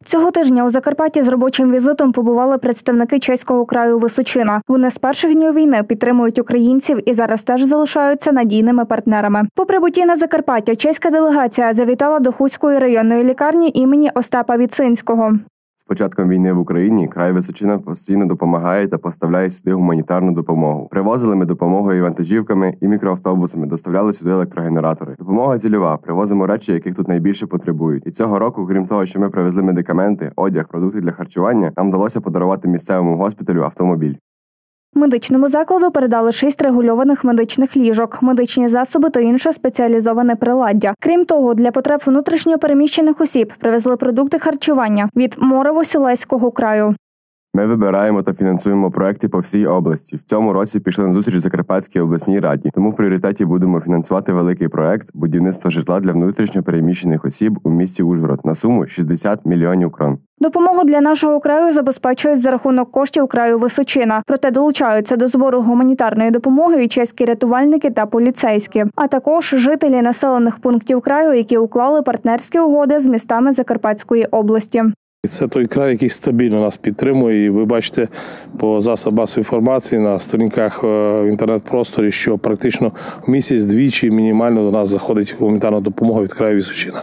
Цього тижня у Закарпатті з робочим візитом побували представники чеського краю Височина. Вони з перших днів війни підтримують українців і зараз теж залишаються надійними партнерами. По прибутті на Закарпаття чеська делегація завітала до Хуської районної лікарні імені Остапа Віцинського. З початком війни в Україні край Височина постійно допомагає та поставляє сюди гуманітарну допомогу. Привозили ми допомогу і вантажівками, і мікроавтобусами, доставляли сюди електрогенератори. Допомога цільова. Привозимо речі, яких тут найбільше потребують. І цього року, крім того, що ми привезли медикаменти, одяг, продукти для харчування, нам вдалося подарувати місцевому госпіталю автомобіль. Медичному закладу передали 6 регульованих медичних ліжок, медичні засоби та інше спеціалізоване приладдя. Крім того, для потреб внутрішньо переміщених осіб привезли продукти харчування від Морово-Сілеського краю. Ми вибираємо та фінансуємо проекти по всій області. В цьому році пішли на зустріч Закарпатській обласній раді. Тому в пріоритеті будемо фінансувати великий проект будівництва житла для внутрішньо переміщених осіб у місті Ужгород на суму 60 мільйонів крон. Допомогу для нашого краю забезпечують за рахунок коштів краю Височина. Проте долучаються до збору гуманітарної допомоги і чеські рятувальники та поліцейські, а також жителі населених пунктів краю, які уклали партнерські угоди з містами Закарпатської області. Це той край, який стабільно нас підтримує. І ви бачите по засобах масової інформації на сторінках в інтернет-просторі, що практично в місяць двічі мінімально до нас заходить гуманітарна допомога від краю Височина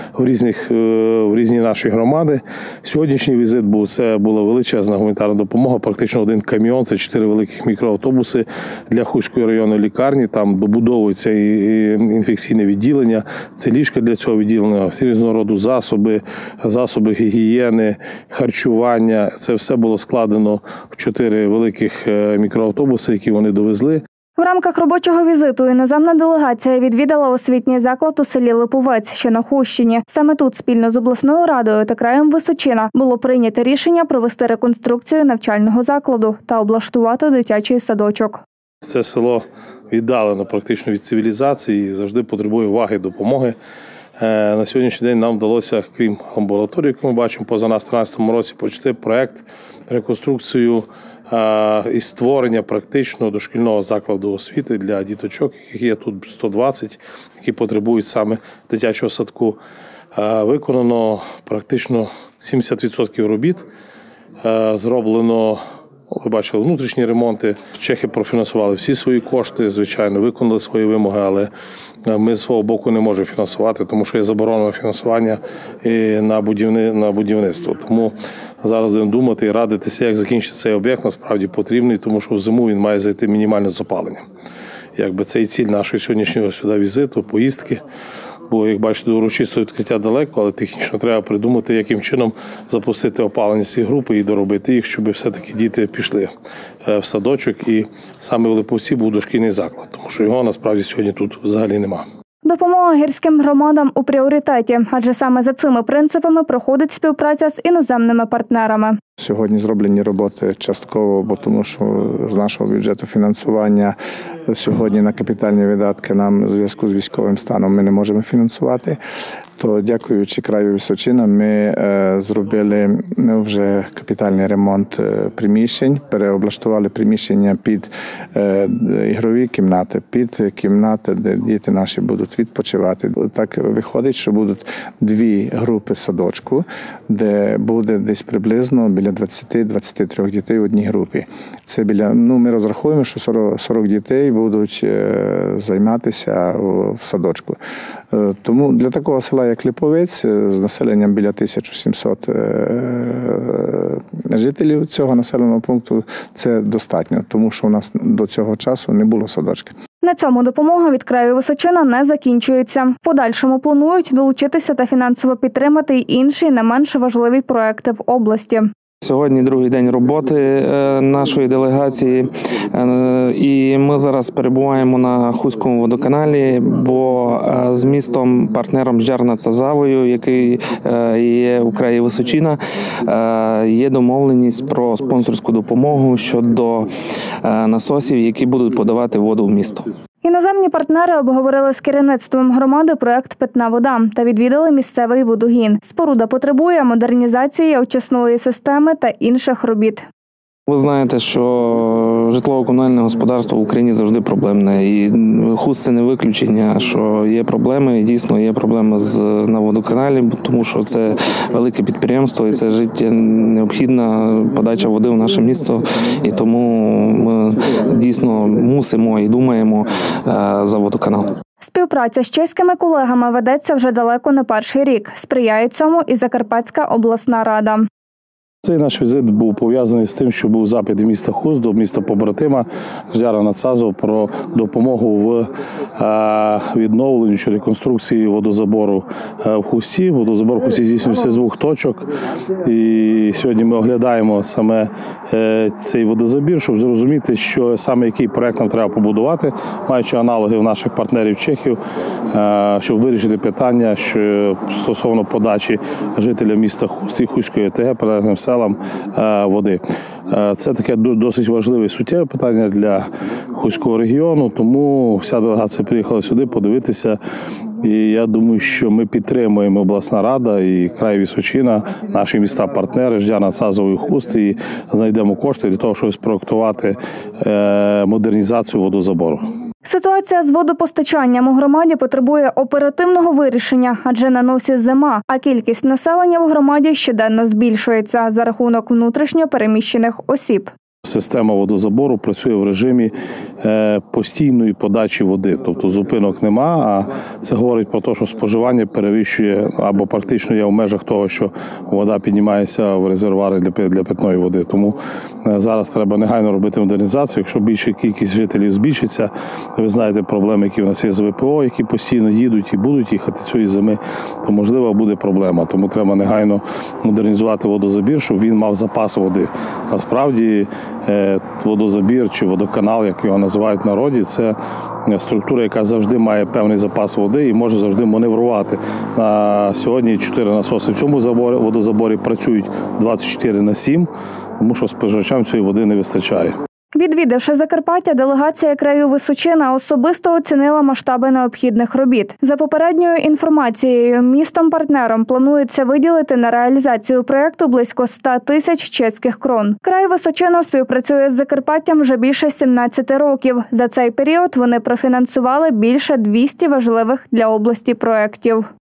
в різні наші громади. Сьогоднішній візит це була величезна гуманітарна допомога, практично один каміон, це 4 великих мікроавтобуси для Хуської районної лікарні. Там добудовується і інфекційне відділення, це ліжка для цього відділення, різного роду засоби гігієни, харчування. Це все було складено в 4 великих мікроавтобуси, які вони довезли. В рамках робочого візиту іноземна делегація відвідала освітній заклад у селі Липовець, що на Хущині. Саме тут спільно з обласною радою та краєм Височина було прийнято рішення провести реконструкцію навчального закладу та облаштувати дитячий садочок. Це село віддалено практично від цивілізації і завжди потребує уваги, допомоги. На сьогоднішній день нам вдалося, крім амбулаторії, яку ми бачимо поза нас в 2013 році, почати проєкт реконструкцію і створення практично дошкільного закладу освіти для діточок, яких є тут 120, які потребують саме дитячого садку. Виконано практично 70% робіт, зроблено, ви бачили, внутрішні ремонти. Чехи профінансували всі свої кошти, звичайно, виконали свої вимоги, але ми з свого боку не можемо фінансувати, тому що є заборонено фінансування на будівництво. Тому зараз будемо думати і радитися, як закінчити цей об'єкт, насправді потрібний, тому що в зиму він має зайти мінімальне з опаленням. Це і ціль нашого сьогоднішнього сюди візиту, поїздки. Бо, як бачите, до урочистого відкриття далеко, але технічно треба придумати, яким чином запустити опалення цієї групи і доробити їх, щоб все-таки діти пішли в садочок і саме в Липовці був дошкільний заклад, тому що його насправді сьогодні тут взагалі нема. Допомога гірським громадам у пріоритеті, адже саме за цими принципами проходить співпраця з іноземними партнерами. Сьогодні зроблені роботи частково, бо тому що з нашого бюджету фінансування сьогодні на капітальні видатки нам в зв'язку з військовим станом ми не можемо фінансувати. То, дякуючи краю Височина, ми зробили вже капітальний ремонт приміщень, переоблаштували приміщення під ігрові кімнати, під кімнати, де діти наші будуть відпочивати. Так виходить, що будуть 2 групи садочку, де буде десь приблизно біля 20-23 дітей в одній групі. Це ми розраховуємо, що 40 дітей будуть займатися в садочку. Тому для такого села, як Липовець, з населенням біля 1700 жителів цього населеного пункту, це достатньо, тому що у нас до цього часу не було садочків. На цьому допомога від краю Височина не закінчується. В подальшому планують долучитися та фінансово підтримати й інші не менш важливі проекти в області. Сьогодні другий день роботи нашої делегації, і ми зараз перебуваємо на Хуському водоканалі, бо з містом-партнером Жарна-Цазавою, який є у краї Височина, є домовленість про спонсорську допомогу щодо насосів, які будуть подавати воду в місто. Іноземні партнери обговорили з керівництвом громади проект «Питна вода» та відвідали місцевий водогін. Споруда потребує модернізації очисної системи та інших робіт. Ви знаєте, що житлово-комунальне господарство в Україні завжди проблемне. І Хуст – це не виключення, що є проблеми, і дійсно є проблеми на водоканалі, тому що це велике підприємство і це життя необхідна подача води в наше місто. І тому ми дійсно мусимо і думаємо за водоканал. Співпраця з чеськими колегами ведеться вже далеко не перший рік. Сприяє цьому і Закарпатська обласна рада. Цей наш візит був пов'язаний з тим, що був запит міста Хуст до міста побратима Жďára nad Sázavou про допомогу в відновленні чи реконструкції водозабору в Хусті. Водозабор в Хусті здійснюється з 2 точок. І сьогодні ми оглядаємо саме цей водозабір, щоб зрозуміти, що саме який проект нам треба побудувати, маючи аналоги в наших партнерів чехів, щоб вирішити питання стосовно подачі жителям міста Хуст і Хуської ОТГ прилеглим селам води. Це таке досить важливе і суттєве питання для Хуського регіону, тому вся делегація приїхала сюди подивитися. І я думаю, що ми підтримуємо обласна рада і край Височина, наші міста-партнери Жďára nad Sázavou і Хуст, і знайдемо кошти для того, щоб спроектувати модернізацію водозабору. Ситуація з водопостачанням у громаді потребує оперативного вирішення, адже на носі зима, а кількість населення в громаді щоденно збільшується за рахунок внутрішньо переміщених осіб. Система водозабору працює в режимі постійної подачі води, тобто зупинок нема, а це говорить про те, що споживання перевищує або практично є в межах того, що вода піднімається в резервуари для питної води. Тому зараз треба негайно робити модернізацію. Якщо більша кількість жителів збільшиться, ви знаєте проблеми, які в нас є з ВПО, які постійно їдуть і будуть їхати цієї зими, то можливо буде проблема. Тому треба негайно модернізувати водозабір, щоб він мав запас води. Насправді водозабір чи водоканал, як його називають в народі, це структура, яка завжди має певний запас води і може завжди маневрувати. На сьогодні 4 насоси в цьому водозаборі працюють 24/7, тому що споживачам цієї води не вистачає. Відвідавши Закарпаття, делегація краю Височина особисто оцінила масштаби необхідних робіт. За попередньою інформацією, містом-партнером планується виділити на реалізацію проєкту близько 100 тисяч чеських крон. Край Височина співпрацює з Закарпаттям вже більше 17 років. За цей період вони профінансували більше 200 важливих для області проєктів.